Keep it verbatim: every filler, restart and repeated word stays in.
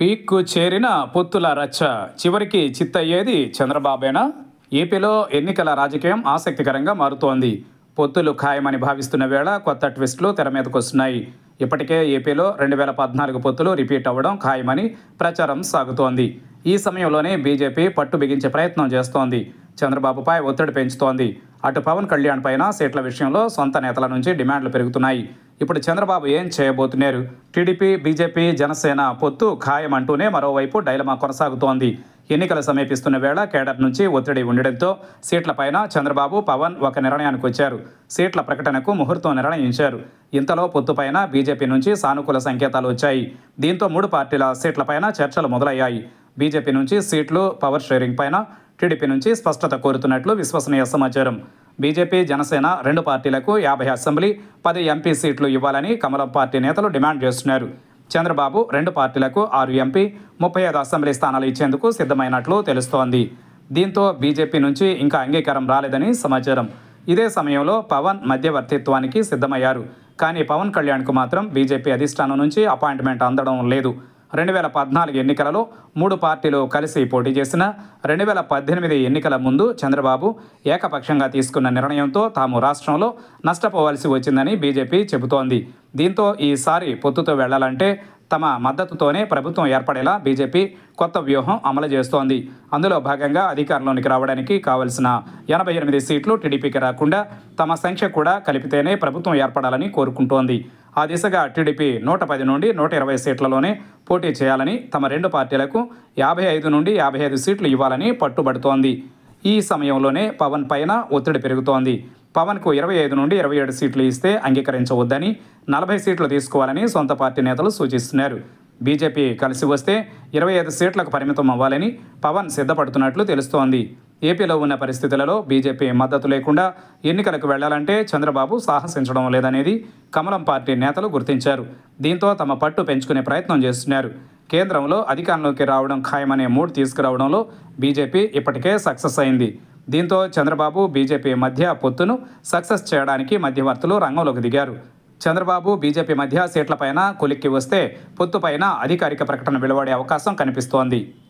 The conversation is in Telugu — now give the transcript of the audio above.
పీక్కు చేరిన పొత్తుల రచ్చ చివరికి చిత్తయ్యేది చంద్రబాబేనా? ఏపీలో ఎన్నికల రాజకీయం ఆసక్తికరంగా మారుతోంది. పొత్తులు ఖాయమని భావిస్తున్న వేళ కొత్త ట్విస్టులు తెర మీదకొస్తున్నాయి. ఇప్పటికే ఏపీలో రెండు వేల పద్నాలుగు పొత్తులు రిపీట్ అవ్వడం ఖాయమని ప్రచారం సాగుతోంది. ఈ సమయంలోనే బీజేపీ పట్టు బిగించే ప్రయత్నం చేస్తోంది. చంద్రబాబుపై ఒత్తిడి పెంచుతోంది. అటు పవన్ కళ్యాణ్ పైన సీట్ల విషయంలో సొంత నేతల నుంచి డిమాండ్లు పెరుగుతున్నాయి. ఇప్పుడు చంద్రబాబు ఏం చేయబోతున్నారు? టీడీపీ, బీజేపీ, జనసేన పొత్తు ఖాయమంటూనే మరోవైపు డైలమా కొనసాగుతోంది. ఎన్నికలు సమీపిస్తున్న వేళ కేడర్ నుంచి ఒత్తిడి ఉండడంతో సీట్లపైన చంద్రబాబు, పవన్ ఒక నిర్ణయానికి వచ్చారు. సీట్ల ప్రకటనకు ముహూర్తం నిర్ణయించారు. ఇంతలో పొత్తుపైన బీజేపీ నుంచి సానుకూల సంకేతాలు వచ్చాయి. దీంతో మూడు పార్టీల సీట్లపైన చర్చలు మొదలయ్యాయి. బీజేపీ నుంచి సీట్లు పవర్ షేరింగ్ పైన, టీడీపీ నుంచి స్పష్టత కోరుతున్నట్లు విశ్వసనీయ సమాచారం. బీజేపీ, జనసేన రెండు పార్టీలకు యాభై అసెంబ్లీ, పది ఎంపీ సీట్లు ఇవ్వాలని కమలం పార్టీ నేతలు డిమాండ్ చేస్తున్నారు. చంద్రబాబు రెండు పార్టీలకు ఆరు ఎంపీ, ముప్పై ఐదు అసెంబ్లీ స్థానాలు ఇచ్చేందుకు సిద్ధమైనట్లు తెలుస్తోంది. దీంతో బీజేపీ నుంచి ఇంకా అంగీకారం రాలేదని సమాచారం. ఇదే సమయంలో పవన్ మధ్యవర్తిత్వానికి సిద్ధమయ్యారు. కానీ పవన్ కళ్యాణ్కు మాత్రం బీజేపీ అధిష్టానం నుంచి అపాయింట్మెంట్ అందడం లేదు. రెండు వేల పద్నాలుగు ఎన్నికలలో మూడు పార్టీలు కలిసి పోటీ చేసిన రెండు వేల పద్దెనిమిది ఎన్నికల ముందు చంద్రబాబు ఏకపక్షంగా తీసుకున్న నిర్ణయంతో తాము రాష్ట్రంలో నష్టపోవాల్సి వచ్చిందని బీజేపీ చెబుతోంది. దీంతో ఈసారి పొత్తుతో వెళ్లాలంటే తమ మద్దతుతోనే ప్రభుత్వం ఏర్పడేలా బీజేపీ కొత్త వ్యూహం అమలు చేస్తోంది. అందులో భాగంగా అధికారంలోనికి రావడానికి కావలసిన ఎనభై ఎనిమిది సీట్లు టీడీపీకి రాకుండా తమ సంఖ్య కూడా కలిపితేనే ప్రభుత్వం ఏర్పడాలని కోరుకుంటోంది. ఆ దిశగా టీడీపీ నూట పది నుండి నూట ఇరవై సీట్లలోనే పోటీ చేయాలని, తమ రెండు పార్టీలకు యాభై ఐదు నుండి యాభై ఐదు సీట్లు ఇవ్వాలని పట్టుబడుతోంది. ఈ సమయంలోనే పవన్ పైన ఒత్తిడి పెరుగుతోంది. పవన్కు ఇరవై ఐదు నుండి ఇరవై ఏడు సీట్లు ఇస్తే అంగీకరించవద్దని, నలభై సీట్లు తీసుకోవాలని సొంత పార్టీ నేతలు సూచిస్తున్నారు. బీజేపీ కలిసి వస్తే ఇరవై ఐదు సీట్లకు పరిమితం అవ్వాలని పవన్ సిద్ధపడుతున్నట్లు తెలుస్తోంది. ఏపీలో ఉన్న పరిస్థితులలో బీజేపీ మద్దతు లేకుండా ఎన్నికలకు వెళ్లాలంటే చంద్రబాబు సాహసించడం లేదనేది కమలం పార్టీ నేతలు గుర్తించారు. దీంతో తమ పట్టు పెంచుకునే ప్రయత్నం చేస్తున్నారు. కేంద్రంలో అధికారంలోకి రావడం ఖాయమనే మూడ్ తీసుకురావడంలో బీజేపీ ఇప్పటికే సక్సెస్ అయింది. దీంతో చంద్రబాబు, బీజేపీ మధ్య పొత్తును సక్సెస్ చేయడానికి మధ్యవర్తులు రంగంలోకి దిగారు. చంద్రబాబు, బీజేపీ మధ్య సీట్లపైన కొలిక్కి వస్తే పొత్తుపైన అధికారిక ప్రకటన వెలువడే అవకాశం కనిపిస్తోంది.